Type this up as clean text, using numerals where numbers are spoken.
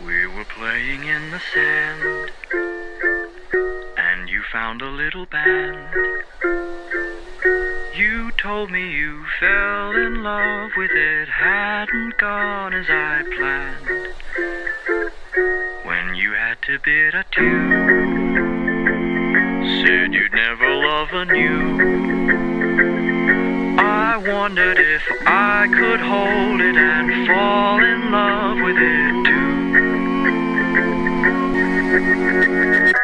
We were playing in the sand, and you found a little band. You told me you fell in love with it, hadn't gone as I planned. When you had to bid adieu, said you'd never love anew. I wondered if I could hold it and fall in love with it too.